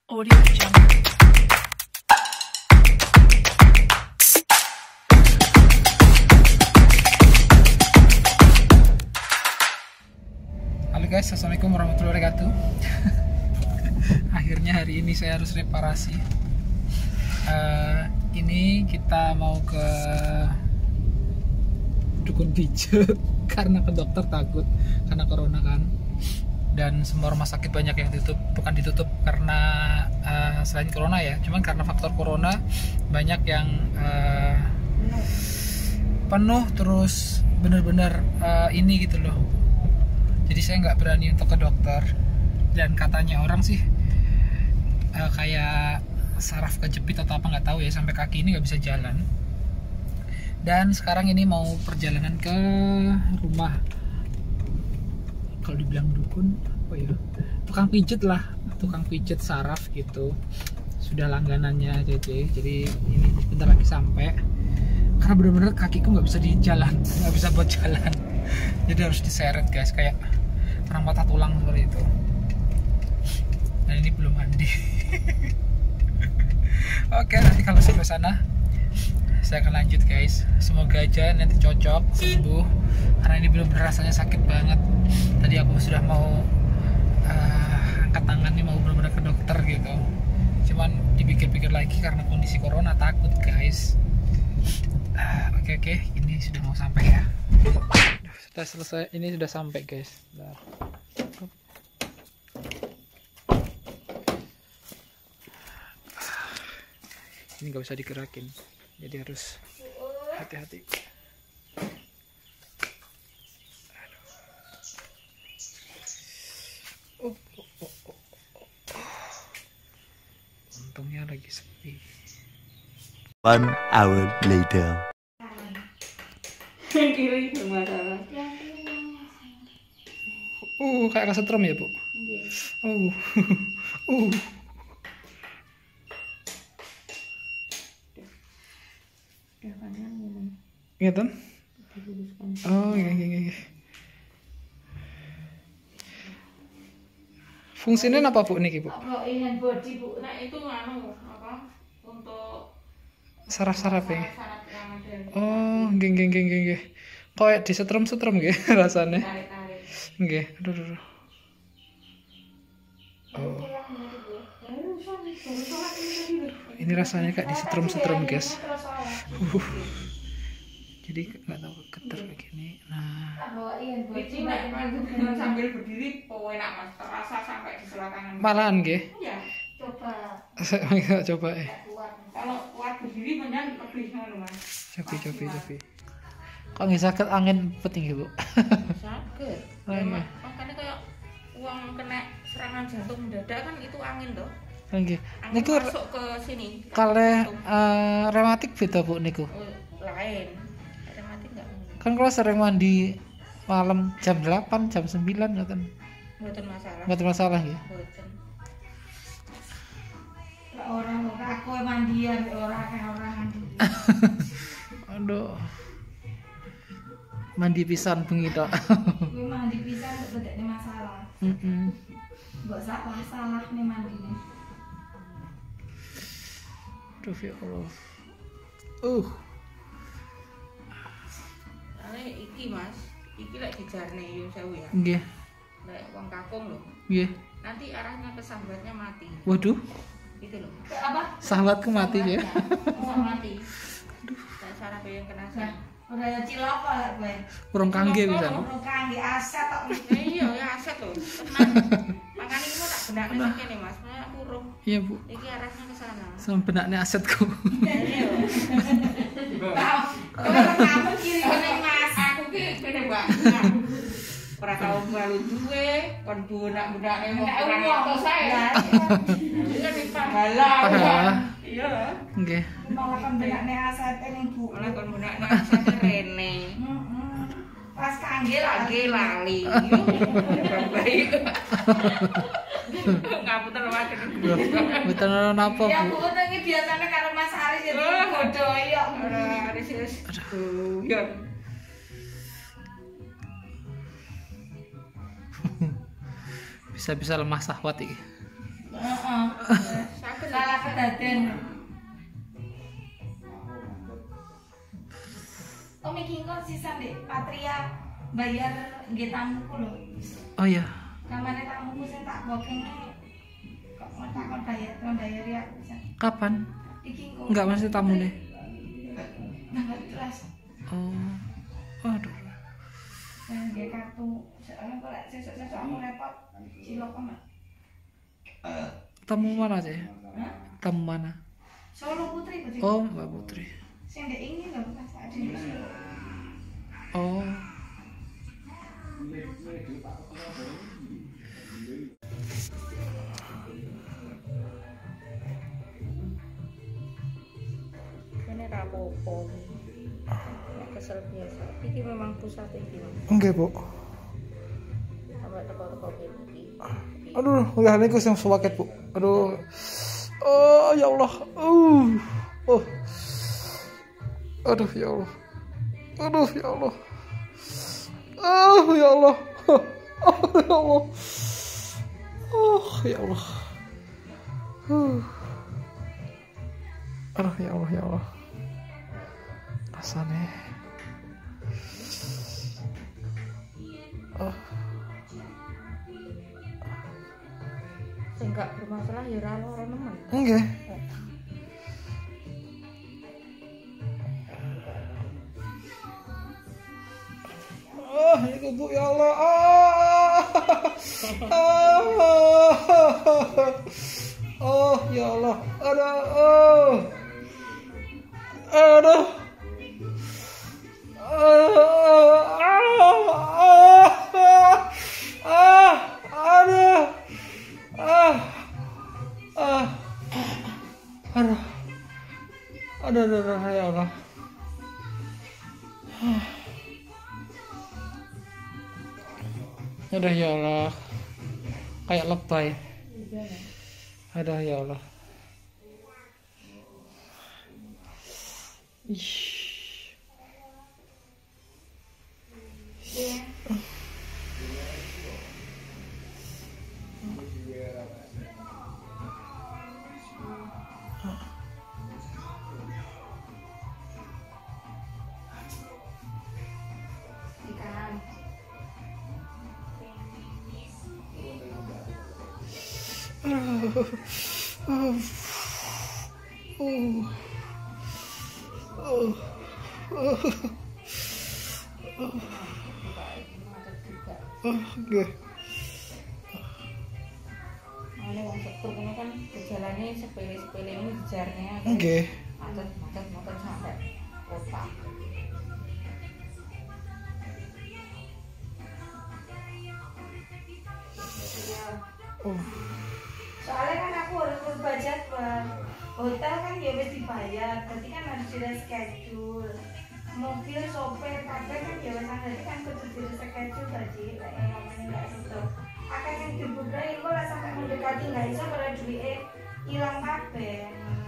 Audio Jungle. Halo guys, assalamualaikum warahmatullahi wabarakatuh. Akhirnya hari ini saya harus reparasi. Ini kita mau ke dukun pijat karena ke dokter takut karena corona kan. Dan semua rumah sakit banyak yang ditutup, bukan ditutup karena selain corona ya, cuman karena faktor corona banyak yang penuh terus bener-bener ini gitu loh. Jadi saya nggak berani untuk ke dokter, dan katanya orang sih kayak saraf kejepit atau apa nggak tahu ya, sampai kaki ini nggak bisa jalan. Dan sekarang ini mau perjalanan ke rumah, kalau dibilang dukun apa ya, tukang pijet lah, tukang pijet saraf gitu, sudah langganannya JJ. Jadi ini bentar lagi sampai, karena bener-bener kakiku nggak bisa di jalan, nggak bisa buat jalan, jadi harus diseret guys, kayak orang patah tulang seperti itu. Dan ini belum mandi. Oke, nanti kalau sampai sana saya akan lanjut guys. Semoga aja nanti cocok, sembuh, karena ini belum rasanya sakit banget. Tadi aku sudah mau angkat tangan nih, mau benar-benar ke dokter gitu, cuman dipikir-pikir lagi karena kondisi corona takut guys. Oke, ini sudah mau sampai ya. Sudah selesai, ini sudah sampai guys. Bentar. Ini nggak bisa digerakin, jadi harus hati-hati. Untungnya lagi sepi. 1 hour later. Kiri bermasalah. Kayak kesetrum ya, Bu? Iya kan? Oh, iya. Fungsinya apa, Bu, niki, Bu? Ini body, Bu. Nah, itu apa? Untuk Saraf-saraf ya. syarat yang ada. Oh, nggih. Kayak disetrum-setrum nggih rasanya. Tarik-tarik. Nggih, aduh. Oh. Ini rasanya kayak disetrum-setrum, guys. Jadi nggak tahu keter kayak gini. Nah, Itu nek sambil berdiri enak Mas, terasa sampai di selangkangan. malahan nggih. Iya, coba. Saya coba ya. Kalau kuat berdiri menyan lebih ngono Mas. Coba. Kok nggak sakit angin peting Bu? Sakit. Iya. Makanya kayak uang kena serangan jantung mendadak kan itu angin toh. Nggih. Angin Niku masuk ke sini. kalih rematik beda Bu niku. Lain. Rematik enggak. Kan kalau sering mandi malam jam 8, jam 9 ngoten. Mboten masalah. Mboten masalah ya. Mboten. Orang aku mandian orang mandi. Aduh. Mandi pisan bengi tok. Kuwi mandi pisan kok tidak masalah. Mbok salah nih mandine. Aduh ya Allah. Iki Mas, iki lek dijarne yo sewu ya. Nggih. Lek wong kakung lho. Nggih. Nanti arahnya ke sahabatnya mati. Waduh, Gitu loh. Apa? sahabatku mati ya. Bisa mati. Lek saraf yang kena Nah, ora cilok kok kowe. Kurang kangge pisan. Ora kangge aset kok. Iya ya aset lho. Tenang. Makanya iki tak benakne sak kene Mas. Makanya aku roh. Iya Bu, Iki arahnya ke sana. sama benaknya asetku. Iya. Kamu kiri kene Mas. Aku ki kene Mbak. Ora tau malu duwe, kon bunak-bunakne wong kurang atos saya. Iya di pahala. Iya. Nggih. Malah kan benakne aset ning Bu. Malah kon bunakne aset rene. Pas kangge Lagi lali. Baik. Ngapunten wae. Mboten ana napa Ya Bu. Bu, iki biasane karo Mas Haris jadi godhoi kok. Ora risis. Aduh, ya. Bisa-bisa lemah sahwat iki. Heeh. daden. Oh miki kok sisa Dek Patria bayar nggih tamuku lho. Oh iya. Kamane tamuku sing tak booking kok takon bayar ya bisa. Kapan? Iki kok. Enggak masih tamu deh. Tanggal 13. Oh. Aduh. Nggih kartu. Soalnya kok lek sesuk-sesuk aku repot. Cilok amat. Tamu mana sih? Hah? Tamu mana? Solo Putri berarti. Oh, Mbak Putri. Sing ndek ini lho pas ada di Solo. Oh. Ini rapopo. Kesel biasa. Iki memang pusat iki. Enggak, Bu. Sampai teko-teko iki. Aduh, udah niku sing suwaket, Bu. Aduh. Oh, ya Allah. Oh. Aduh, ya Allah. Aduh, ya Allah. Oh, ya Allah. Oh, ya Allah. Oh, ya Allah. Aduh, ya Allah, ya Allah. Rasanya. Oh. Enggak bermasalah ya ora loro nemen. Enggak. Oh, ini Bu ya Allah. Oh, ya Allah. Aduh. Aduh, ya Allah. Aduh, ya Allah. Kayak lebay. Aduh, ya Allah. Ih. Oke. Ana wong sepuh ngono kan gejalane sepele-sepele ini dijarne. Nggih. Macet sampai kota. Soalnya kan aku harus berubah jadwal. Hotel kan ya wis dibayar, berarti kan harus di reschedule. Mobil, sopir, kabeh kan ya wis berarti kan kudu di reschedule tadi. Lek ngomongin nggak situ. Akeh yang dibutuhin kok lah sampai mendekati nggak iso karena duitnya hilang kabeh.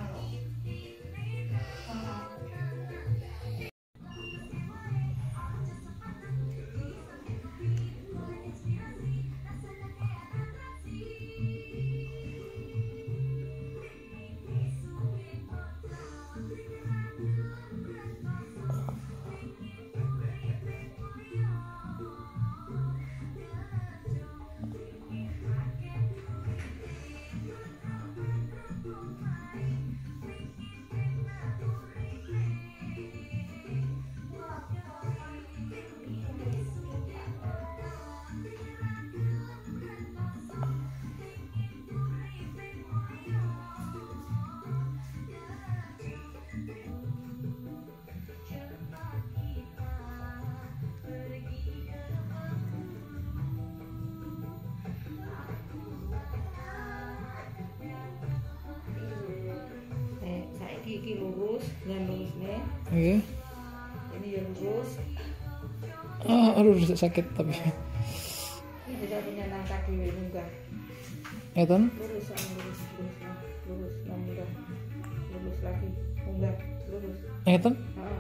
Iki lurus dan lurusnya. Iya. Ini yang lurus. Aduh sakit tapi. Ini bisa penyandang kaki munggah. Ya kan? Lurus munggah. Lurus lagi munggah, lurus. Ya kan?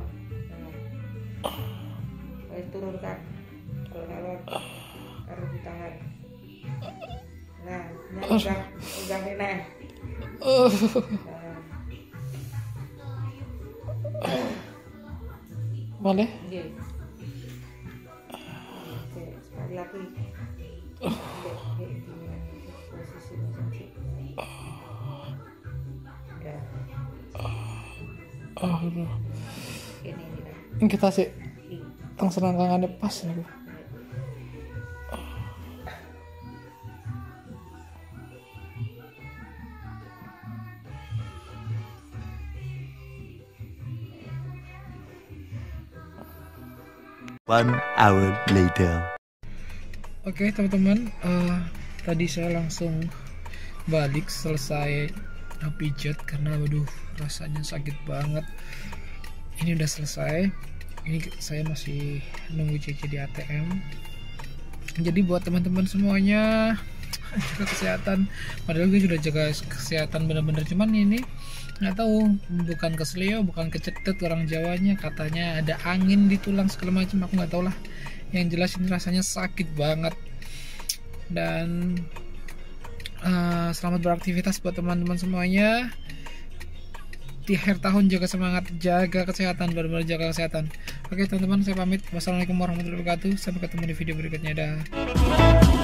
Turunkan. Kalau taruh di tangan. Nah, munggah ini. Boleh? Iya. Oke, sekali lagi. Posisinya saja. Ya. Aduh. Ini. Kita sih tang selangkangannya pas nih. One hour later. Oke teman-teman, tadi saya langsung balik selesai pijat karena waduh rasanya sakit banget. Ini udah selesai. Ini saya masih nunggu CC di ATM. Jadi buat teman-teman semuanya jaga kesehatan. Padahal gue sudah jaga kesehatan bener-bener, cuman ini nggak tahu, bukan kesleo, bukan kecetet orang Jawanya, katanya ada angin di tulang segala macam, aku nggak tahu lah. Yang jelas ini rasanya sakit banget. Dan selamat beraktivitas buat teman-teman semuanya. Di akhir tahun jaga semangat, jaga kesehatan, benar-benar jaga kesehatan. Oke teman-teman, saya pamit. Wassalamualaikum warahmatullahi wabarakatuh. Sampai ketemu di video berikutnya. Dah.